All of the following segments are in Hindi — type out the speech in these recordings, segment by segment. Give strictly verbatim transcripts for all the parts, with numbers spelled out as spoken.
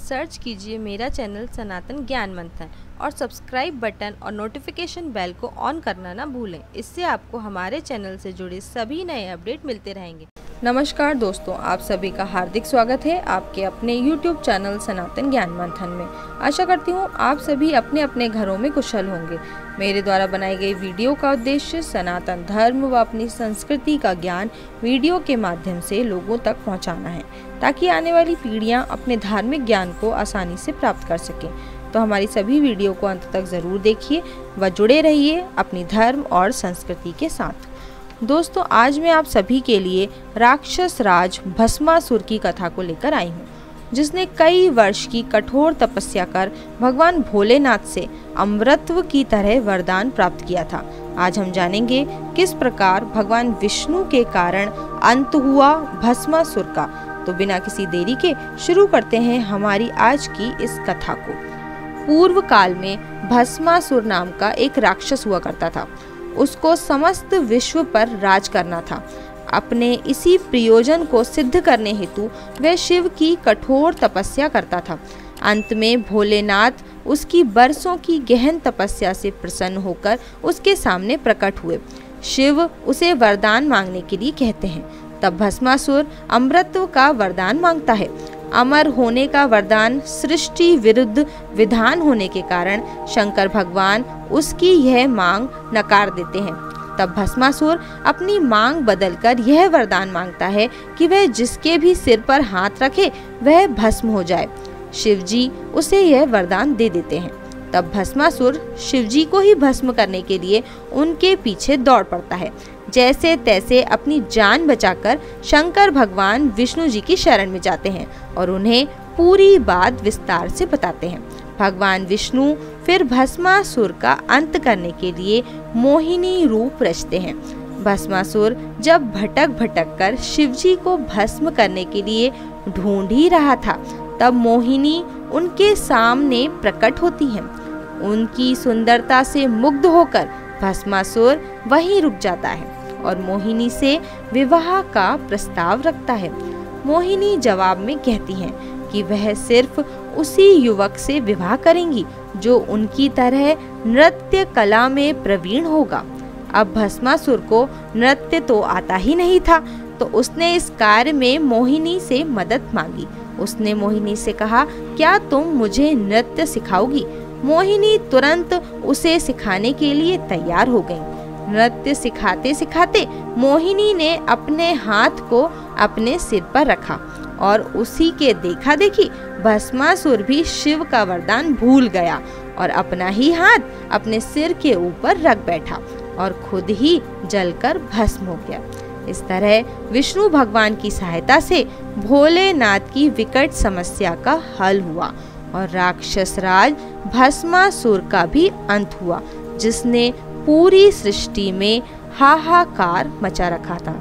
सर्च कीजिए मेरा चैनल सनातन ज्ञान मंथन और सब्सक्राइब बटन और नोटिफिकेशन बेल को ऑन करना ना भूलें। इससे आपको हमारे चैनल से जुड़े सभी नए अपडेट मिलते रहेंगे। नमस्कार दोस्तों, आप सभी का हार्दिक स्वागत है आपके अपने यूट्यूब चैनल सनातन ज्ञान मंथन में। आशा करती हूँ आप सभी अपने अपने घरों में कुशल होंगे। मेरे द्वारा बनाई गई वीडियो का उद्देश्य सनातन धर्म व अपनी संस्कृति का ज्ञान वीडियो के माध्यम से लोगों तक पहुँचाना है, ताकि आने वाली पीढ़ियाँ अपने धार्मिक ज्ञान को आसानी से प्राप्त कर सकें। तो हमारी सभी वीडियो को अंत तक ज़रूर देखिए व जुड़े रहिए अपनी धर्म और संस्कृति के साथ। दोस्तों, आज मैं आप सभी के लिए राक्षस राज भस्मासुर की कथा को लेकर आई हूँ, जिसने कई वर्ष की कठोर तपस्या कर भगवान भोलेनाथ से अमृतत्व की तरह वरदान प्राप्त किया था। आज हम जानेंगे किस प्रकार भगवान विष्णु के कारण अंत हुआ भस्मासुर का। तो बिना किसी देरी के शुरू करते हैं हमारी आज की इस कथा को। पूर्व काल में भस्मासुर नाम का एक राक्षस हुआ करता था। उसको समस्त विश्व पर राज करना था। अपने इसी प्रयोजन को सिद्ध करने हेतु वह शिव की कठोर तपस्या करता था। अंत में भोलेनाथ उसकी बरसों की गहन तपस्या से प्रसन्न होकर उसके सामने प्रकट हुए। शिव उसे वरदान मांगने के लिए कहते हैं। तब भस्मासुर अमृतत्व का वरदान मांगता है। अमर होने का वरदान सृष्टि विरुद्ध विधान होने के कारण शंकर भगवान उसकी यह मांग नकार देते हैं। तब भस्मासुर अपनी मांग बदलकर यह वरदान मांगता है कि वह जिसके भी सिर पर हाथ रखे वह भस्म हो जाए। शिवजी उसे यह वरदान दे देते हैं। तब भस्मासुर शिवजी को ही भस्म करने के लिए उनके पीछे दौड़ पड़ता है। जैसे तैसे अपनी जान बचाकर शंकर भगवान विष्णु जी की शरण में जाते हैं और उन्हें पूरी बात विस्तार से बताते हैं। भगवान विष्णु फिर भस्मासुर का अंत करने के लिए मोहिनी रूप रचते हैं। भस्मासुर जब भटक भटक कर शिवजी को भस्म करने के लिए ढूंढ ही रहा था, तब मोहिनी उनके सामने प्रकट होती हैं। उनकी सुंदरता से मुग्ध होकर भस्मासुर वहीं रुक जाता है और मोहिनी से विवाह का प्रस्ताव रखता है। मोहिनी जवाब में कहती हैं कि वह सिर्फ उसी युवक से विवाह करेंगी जो उनकी तरह नृत्य कला में प्रवीण होगा। अब भस्मासुर को नृत्य तो आता ही नहीं था, तो उसने इस कार्य में मोहिनी से मदद मांगी। उसने मोहिनी से कहा, क्या तुम मुझे नृत्य सिखाओगी? मोहिनी तुरंत उसे सिखाने के लिए तैयार हो गई। नृत्य सिखाते सिखाते मोहिनी ने अपने हाथ को अपने सिर पर रखा और उसी के देखा देखी भस्मासुर भी शिव का वरदान भूल गया और अपना ही हाथ अपने सिर के ऊपर रख बैठा और खुद ही जलकर भस्म हो गया। इस तरह विष्णु भगवान की सहायता से भोलेनाथ की विकट समस्या का हल हुआ और राक्षस राज भस्मासुर का भी अंत हुआ, जिसने पूरी सृष्टि में हाहाकार मचा रखा था।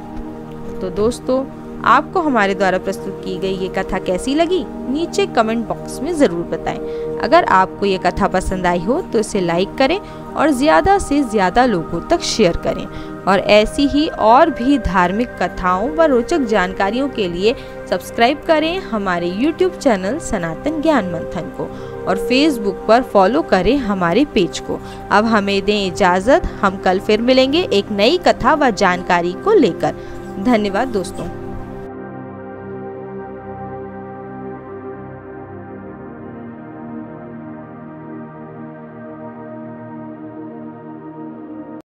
तो दोस्तों, आपको हमारे द्वारा प्रस्तुत की गई ये कथा कैसी लगी? नीचे कमेंट बॉक्स में ज़रूर बताएं। अगर आपको ये कथा पसंद आई हो तो इसे लाइक करें और ज़्यादा से ज़्यादा लोगों तक शेयर करें। और ऐसी ही और भी धार्मिक कथाओं व रोचक जानकारियों के लिए सब्सक्राइब करें हमारे यूट्यूब चैनल सनातन ज्ञान मंथन को और फेसबुक पर फॉलो करें हमारे पेज को। अब हमें दें इजाज़त, हम कल फिर मिलेंगे एक नई कथा व जानकारी को लेकर। धन्यवाद दोस्तों।